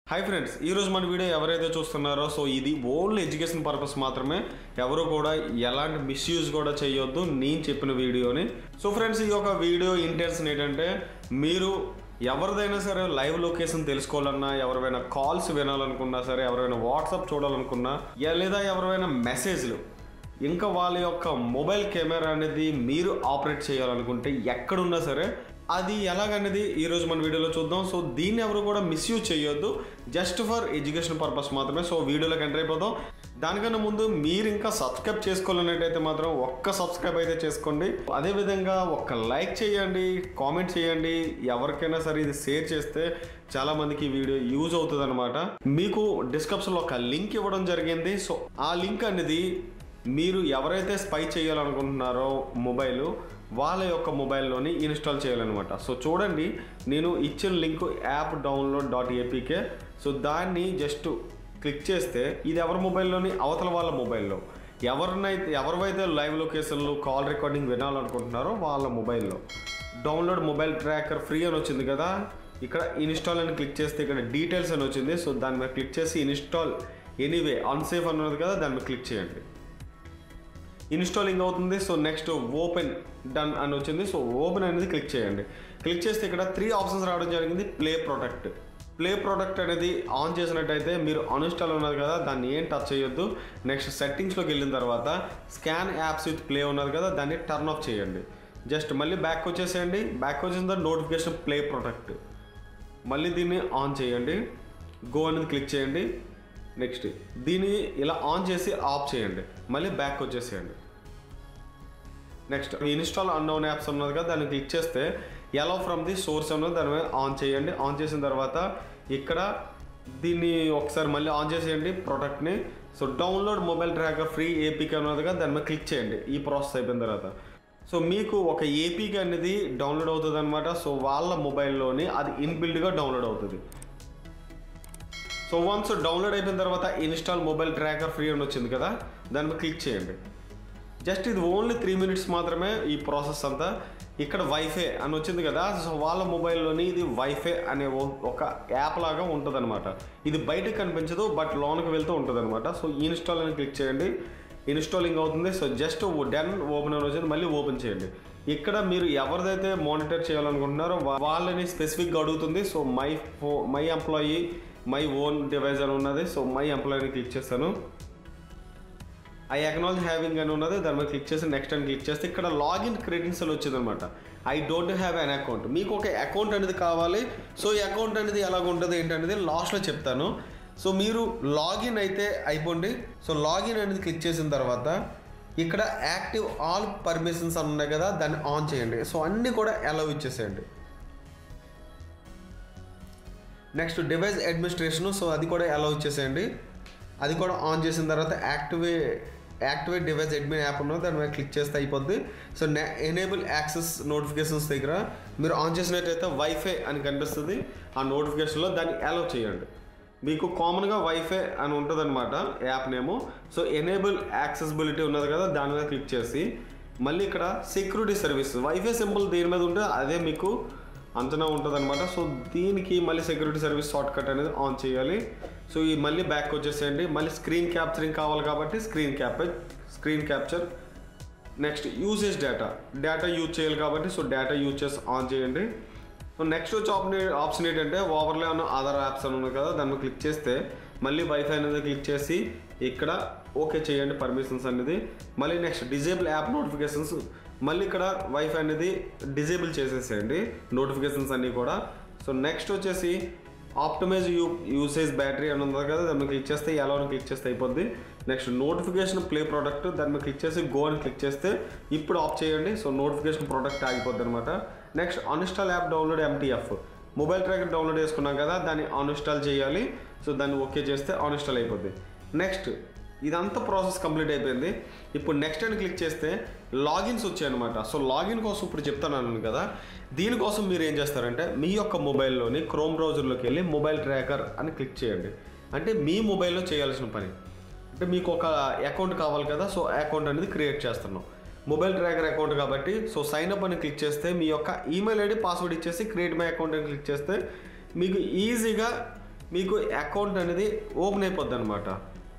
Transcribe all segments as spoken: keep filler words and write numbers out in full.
Hi friends, ఈరోజు మన video ఎవరైతే చూస్తున్నారో సో ఇది ఓన్లీ ఎడ్యుకేషన్ పర్పస్ మాత్రమే. ఎవరు కూడా ఎలాంటి మిస్యూజ్ కూడా చేయొద్దు నేను చెప్పిన వీడియోని. సో ఫ్రెండ్స్, ఈ యొక్క వీడియో ఇంటెన్షన్ ఏంటంటే మీరు ఎవరిదైనా సరే లైవ్ లొకేషన్ తెలుసుకోవాలన్నా, ఎవరైనా కాల్స్ వినాలనుకున్నా సరే, ఎవరైనా వాట్సాప్ చూడాలనుకున్నా, లేదా ఎవరైనా మెసేజ్లు, ఇంకా వాళ్ళ యొక్క మొబైల్ కెమెరా అనేది మీరు ఆపరేట్ చేయాలనుకుంటే ఎక్కడున్నా సరే అది ఎలాగనేది ఈరోజు మన వీడియోలో చూద్దాం. సో దీన్ని ఎవరు కూడా మిస్యూజ్ చేయొద్దు, జస్ట్ ఫర్ ఎడ్యుకేషన్ పర్పస్ మాత్రమే. సో వీడియోలోకి ఎంటర్ అయిపోదాం. దానికన్నా ముందు మీరు ఇంకా సబ్స్క్రైబ్ చేసుకోవాలనేటైతే మాత్రం ఒక్క సబ్స్క్రైబ్ అయితే చేసుకోండి. అదేవిధంగా ఒక్క లైక్ చేయండి, కామెంట్ చేయండి. ఎవరికైనా సరే ఇది షేర్ చేస్తే చాలామందికి ఈ వీడియో యూజ్ అవుతుంది అనమాట. మీకు డిస్క్రిప్షన్లో ఒక లింక్ ఇవ్వడం జరిగింది. సో ఆ లింక్ అనేది మీరు ఎవరైతే స్పై చేయాలనుకుంటున్నారో మొబైల్, వాళ్ళ యొక్క మొబైల్లోని ఇన్స్టాల్ చేయాలన్నమాట. సో చూడండి, నేను ఇచ్చిన link app download dot APK. So దాన్ని జస్ట్ క్లిక్ చేస్తే ఇది ఎవరి మొబైల్లోని, అవతల వాళ్ళ మొబైల్లో ఎవరినైతే ఎవరివైతే లైవ్ లొకేషన్లు కాల్ రికార్డింగ్ వినాలనుకుంటున్నారో వాళ్ళ మొబైల్లో డౌన్లోడ్ మొబైల్ ట్రాకర్ ఫ్రీ అని వచ్చింది కదా. ఇక్కడ ఇన్స్టాల్ అని క్లిక్ చేస్తే ఇక్కడ డీటెయిల్స్ అని వచ్చింది. సో దాని మీద క్లిక్ చేసి ఇన్స్టాల్ ఎనీవే అన్సేఫ్ అన్నది కదా, దాని మీద క్లిక్ చేయండి. ఇన్స్టాలింగ్ అవుతుంది. సో నెక్స్ట్ ఓపెన్ డన్ అని వచ్చింది. సో ఓపెన్ అనేది క్లిక్ చేయండి. క్లిక్ చేస్తే ఇక్కడ త్రీ ఆప్షన్స్ రావడం జరిగింది. ప్లే ప్రొటెక్ట్ ప్లే ప్రొటెక్ట్ అనేది ఆన్ చేసినట్టయితే మీరు అన్ఇన్స్టాల్ ఉన్నది కదా, దాన్ని ఏం టచ్ చేయొద్దు. నెక్స్ట్ సెట్టింగ్స్లోకి వెళ్ళిన తర్వాత స్కాన్ యాప్స్ విత్ ప్లే ఉన్నది కదా, దాన్ని టర్న్ ఆఫ్ చేయండి. జస్ట్ మళ్ళీ బ్యాక్ వచ్చేసేయండి. బ్యాక్ వచ్చేసిన తర్వాత నోటిఫికేషన్ ప్లే ప్రొటెక్ట్ మళ్ళీ దీన్ని ఆన్ చేయండి. గో అనేది క్లిక్ చేయండి. నెక్స్ట్ దీన్ని ఇలా ఆన్ చేసి ఆఫ్ చేయండి. మళ్ళీ బ్యాక్ వచ్చేసేయండి. నెక్స్ట్ ఇన్స్టాల్ అన్నోన్ యాప్స్ ఉన్నది కదా, దాన్ని క్లిక్ చేస్తే ఎలో ఫ్రమ్ ది సోర్స్ అన్నది దాని మీద ఆన్ చేయండి. ఆన్ చేసిన తర్వాత ఇక్కడ దీన్ని ఒకసారి మళ్ళీ ఆన్ చేసేయండి ప్రొడక్ట్ని. So download mobile tracker free APK ఉన్నది కదా, దాని మీద క్లిక్ చేయండి. ఈ ప్రాసెస్ అయిపోయిన తర్వాత సో మీకు ఒక ఏపీకే అనేది డౌన్లోడ్ అవుతుంది అనమాట. సో వాళ్ళ మొబైల్లోని అది ఇన్బిల్డ్గా డౌన్లోడ్ అవుతుంది. సో వన్స్ డౌన్లోడ్ అయిపోయిన తర్వాత ఇన్స్టాల్ మొబైల్ ట్రాకర్ ఫ్రీ అని వచ్చింది కదా, దాని మీద క్లిక్ చేయండి. జస్ట్ ఇది ఓన్లీ త్రీ మినిట్స్ మాత్రమే ఈ ప్రాసెస్ అంతా. ఇక్కడ వైఫై అని వచ్చింది కదా, సో వాళ్ళ మొబైల్లోని ఇది వైఫై అనే ఒక యాప్ లాగా ఉంటుంది అనమాట. ఇది బయటకు కనిపించదు, బట్ లోన్కి వెళ్తూ ఉంటుంది అనమాట. సో ఇన్స్టాల్ అని క్లిక్ చేయండి. ఇన్స్టాలింగ్ అవుతుంది. సో జస్ట్ డన్ ఓపెన్ అని వచ్చింది. మళ్ళీ ఓపెన్ చేయండి. ఇక్కడ మీరు ఎవరిదైతే మానిటర్ చేయాలనుకుంటున్నారో వాళ్ళని స్పెసిఫిక్గా అడుగుతుంది. So my phone my employee my own device అని ఉన్నది. సో మై ఎంప్లాయీని క్లిక్ చేస్తాను. ఐ అక్నాలెడ్జ్ హ్యావింగ్ అని ఉన్నది, దాని మీద క్లిక్ చేసి నెక్స్ట్ అని క్లిక్ చేస్తే ఇక్కడ లాగిన్ క్రెడెన్షియల్ వచ్చిందనమాట. I don't have an account. మీకు ఒక అకౌంట్ అనేది కావాలి. సో ఈ అకౌంట్ అనేది ఎలాగ ఉంటుంది ఏంటనేది లాస్ట్లో చెప్తాను. సో మీరు లాగిన్ అయితే అయిపోండి. సో లాగిన్ అనేది క్లిక్ చేసిన తర్వాత ఇక్కడ యాక్టివ్ ఆల్ పర్మిషన్స్ అని ఉన్నాయి కదా, దాన్ని ఆన్ చేయండి. సో అన్నీ కూడా అలౌ ఇచ్చేసేయండి. నెక్స్ట్ డివైస్ అడ్మినిస్ట్రేషన్, సో అది కూడా అలౌ ఇచ్చేసేయండి. అది కూడా ఆన్ చేసిన తర్వాత active activate device admin app ఉన్నది, దాని మీద క్లిక్ చేస్తే అయిపోద్ది. సో ఎనేబుల్ యాక్సెస్ నోటిఫికేషన్స్ దగ్గర మీరు ఆన్ చేసినట్టయితే వైఫై అని కనిపిస్తుంది. ఆ నోటిఫికేషన్లో దాన్ని అలౌ చేయండి. మీకు కామన్గా వైఫై అని ఉంటుంది అనమాట app name. So enable accessibility ఉన్నది కదా, దాని మీద క్లిక్ చేసి మళ్ళీ ఇక్కడ సెక్యూరిటీ సర్వీస్ వైఫై సింపుల్ దీని మీద ఉంటే అదే మీకు అంచనా ఉంటుంది అనమాట. సో దీనికి మళ్ళీ సెక్యూరిటీ సర్వీస్ షార్ట్ కట్ అనేది ఆన్ చేయాలి. సో ఈ మళ్ళీ బ్యాక్ వచ్చేసేయండి. మళ్ళీ స్క్రీన్ క్యాప్చరింగ్ కావాలి కాబట్టి screen cap screen capture. Next usage data data use చేయాలి కాబట్టి సో డేటా యూజ్ చేసి ఆన్ చేయండి. సో నెక్స్ట్ వచ్చి ఆప్షన్ ఏంటంటే ఓవర్లే ఉన్న అదర్ యాప్స్ అని ఉన్నాయి కదా, దాన్ని క్లిక్ చేస్తే మళ్ళీ వైఫై అనేది క్లిక్ చేసి ఇక్కడ ఓకే చేయండి పర్మిషన్స్ అనేది. మళ్ళీ నెక్స్ట్ డిజేబుల్ యాప్ నోటిఫికేషన్స్, మళ్ళీ ఇక్కడ వైఫై అనేది డిజేబుల్ చేసేసేయండి నోటిఫికేషన్స్ అన్నీ కూడా. సో నెక్స్ట్ వచ్చేసి ఆప్టిమైజ్ యూ యూసేజ్ బ్యాటరీ అని ఉంది కదా, దాన్ని క్లిక్ చేస్తే ఎలా అని క్లిక్ చేస్తే అయిపోద్ది. నెక్స్ట్ నోటిఫికేషన్ ప్లే ప్రోడక్ట్, దాని మీద క్లిక్ చేసి గో అని క్లిక్ చేస్తే ఇప్పుడు ఆఫ్ చేయండి. సో నోటిఫికేషన్ ప్రోడక్ట్ ఆగిపోద్ది అనమాట. Next uninstall app download MTF mobile tracker download చేసుకున్నాం కదా, దాన్ని అన్ఇన్స్టాల్ చేయాలి. సో దాన్ని ఓకే చేస్తే అన్ఇన్స్టాల్ అయిపోద్ది. నెక్స్ట్ ఇదంతా ప్రాసెస్ కంప్లీట్ అయిపోయింది. ఇప్పుడు నెక్స్ట్ అని క్లిక్ చేస్తే లాగిన్స్ వచ్చాయి అనమాట. సో లాగిన్ కోసం ఇప్పుడు చెప్తాను కదా, దీనికోసం మీరు ఏం చేస్తారంటే మీ యొక్క మొబైల్లోని క్రోమ్ బ్రౌజర్లోకి వెళ్ళి మొబైల్ ట్రాకర్ అని క్లిక్ చేయండి. అంటే మీ మొబైల్లో చేయాల్సిన పని అంటే మీకు ఒక అకౌంట్ కావాలి కదా, సో అకౌంట్ అనేది క్రియేట్ చేస్తున్నాం. మొబైల్ ట్రాకర్ అకౌంట్ కాబట్టి సో సైన్ అప్ అని క్లిక్ చేస్తే మీ యొక్క ఈమెయిల్ ఐడి పాస్వర్డ్ ఇచ్చేసి క్రియేట్ మై అకౌంట్ అని క్లిక్ చేస్తే మీకు ఈజీగా మీకు అకౌంట్ అనేది ఓపెన్ అయిపోద్ది అనమాట.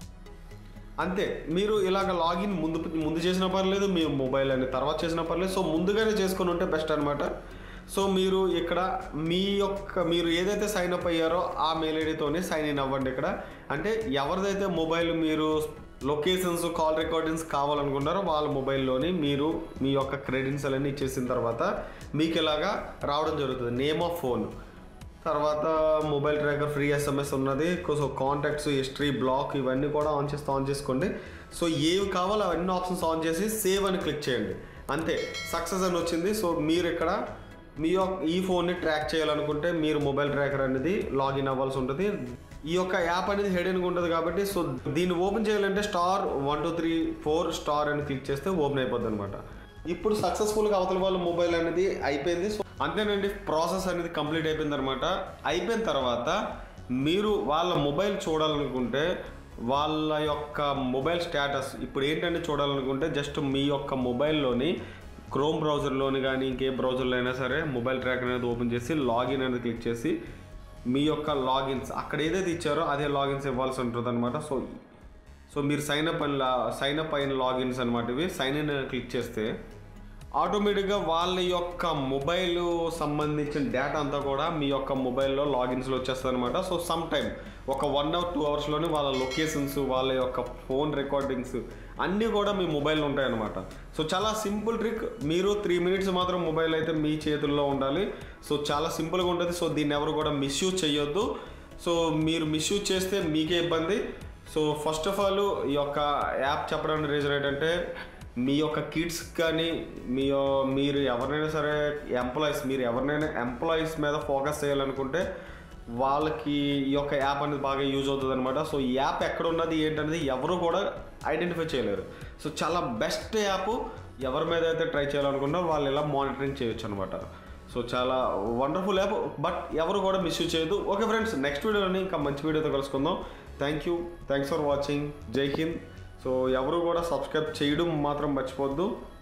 అంతే, మీరు ఇలాగ లాగిన్ ముందు ముందు చేసినా పర్లేదు, మీ మొబైల్ అని తర్వాత చేసినా పర్లేదు. సో ముందుగానే చేసుకొని ఉంటే బెస్ట్ అనమాట. సో మీరు ఇక్కడ మీ యొక్క మీరు ఏదైతే సైన్ అప్ అయ్యారో ఆ మెయిల్ ఐడితోనే సైన్ ఇన్ అవ్వండి. ఇక్కడ అంటే ఎవరిదైతే మొబైల్ మీరు లొకేషన్స్ కాల్ రికార్డింగ్స్ కావాలనుకున్నారో వాళ్ళ మొబైల్లోని మీరు మీ యొక్క క్రెడెన్షియల్ అన్ని ఇచ్చేసిన తర్వాత మీకు ఇలాగా రావడం జరుగుతుంది. నేమ్ ఆఫ్ ఫోన్, తర్వాత మొబైల్ ట్రాకర్, ఫ్రీ ఎస్ఎంఎస్ ఉన్నది. సో కాంటాక్ట్స్, హిస్టరీ, బ్లాక్ ఇవన్నీ కూడా ఆన్ చేస్తే ఆన్ చేసుకోండి. సో ఏవి కావాలో అవన్నీ ఆప్షన్స్ ఆన్ చేసి సేవ్ అని క్లిక్ చేయండి. అంతే, సక్సెస్ అని వచ్చింది. సో మీరు ఇక్కడ మీ యొక్క ఈ ఫోన్ని ట్రాక్ చేయాలనుకుంటే మీరు మొబైల్ ట్రాకర్ అనేది లాగిన్ అవ్వాల్సి ఉంటుంది. ఈ యొక్క యాప్ అనేది హెడెన్గా ఉంటుంది కాబట్టి సో దీన్ని ఓపెన్ చేయాలంటే star one two three four star అని క్లిక్ చేస్తే ఓపెన్ అయిపోద్ది అనమాట. ఇప్పుడు సక్సెస్ఫుల్గా అవతల వాళ్ళ మొబైల్ అనేది అయిపోయింది. సో అంతేనండి, ప్రాసెస్ అనేది కంప్లీట్ అయిపోయింది అనమాట. అయిపోయిన తర్వాత మీరు వాళ్ళ మొబైల్ చూడాలనుకుంటే వాళ్ళ యొక్క మొబైల్ స్టేటస్ ఇప్పుడు ఏంటంటే చూడాలనుకుంటే జస్ట్ మీ యొక్క మొబైల్లోని క్రోమ్ బ్రౌజర్లోని కానీ ఇంకే బ్రౌజర్లో అయినా సరే మొబైల్ ట్రాకర్ అనేది ఓపెన్ చేసి లాగిన్ అనేది క్లిక్ చేసి మీ యొక్క లాగిన్స్ అక్కడ ఏదైతే ఇచ్చారో అదే లాగిన్స్ ఇవ్వాల్సి ఉంటుంది అనమాట. సో సో మీరు సైన్ అప్ అని సైన్ అప్ అయిన లాగిన్స్ అనమాట ఇవి. సైన్ ఇన్ క్లిక్ చేస్తే ఆటోమేటిక్గా వాళ్ళ యొక్క మొబైల్ సంబంధించిన డేటా అంతా కూడా మీ యొక్క మొబైల్లో లాగిన్స్లో వచ్చేస్తుంది అనమాట. సో సమ్ టైమ్ ఒక వన్ అవర్ టూ అవర్స్లోనే వాళ్ళ లొకేషన్స్, వాళ్ళ యొక్క ఫోన్ రికార్డింగ్స్ అన్నీ కూడా మీ మొబైల్లో ఉంటాయన్నమాట. సో చాలా సింపుల్ ట్రిక్. మీరు త్రీ మినిట్స్ మాత్రం మొబైల్ అయితే మీ చేతుల్లో ఉండాలి. సో చాలా సింపుల్గా ఉంటుంది. సో దీన్ని ఎవరు కూడా మిస్యూజ్ చేయొద్దు. సో మీరు మిస్యూజ్ చేస్తే మీకే ఇబ్బంది. సో ఫస్ట్ ఆఫ్ ఆల్ ఈ యొక్క యాప్ చెప్పడానికి రీజన్ ఏంటంటే మీ యొక్క కిడ్స్ కానీ మీ మీరు ఎవరినైనా సరే ఎంప్లాయీస్ మీరు ఎవరినైనా ఎంప్లాయీస్ మీద ఫోకస్ చేయాలనుకుంటే వాళ్ళకి ఈ యొక్క యాప్ అనేది బాగా యూజ్ అవుతుంది అనమాట. సో ఈ యాప్ ఎక్కడ ఉన్నది ఏంటనేది ఎవరు కూడా ఐడెంటిఫై చేయలేరు. సో చాలా బెస్ట్ యాప్. ఎవరి మీద అయితే ట్రై చేయాలనుకున్నారో వాళ్ళు ఇలా మానిటరింగ్ చేయొచ్చు అనమాట. సో చాలా వండర్ఫుల్ యాప్, బట్ ఎవరు కూడా మిస్యూజ్ చేయదు. ఓకే ఫ్రెండ్స్, నెక్స్ట్ వీడియోని ఇంకా మంచి వీడియోతో కలుసుకుందాం. Thank you, thanks for watching. Jai Hind. So ఎవరు కూడా సబ్స్క్రైబ్ చేయడం మాత్రం మర్చిపోవద్దు.